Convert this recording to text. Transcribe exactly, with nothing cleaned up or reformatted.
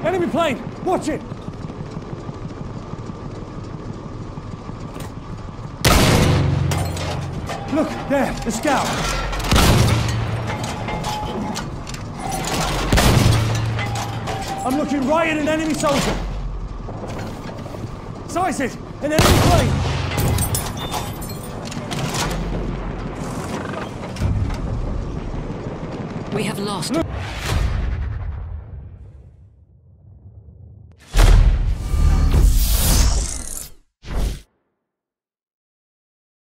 Enemy plane! Watch it! Look, there, the scout. I'm looking right at an enemy soldier. Size it! An enemy plane! We have lost. Look.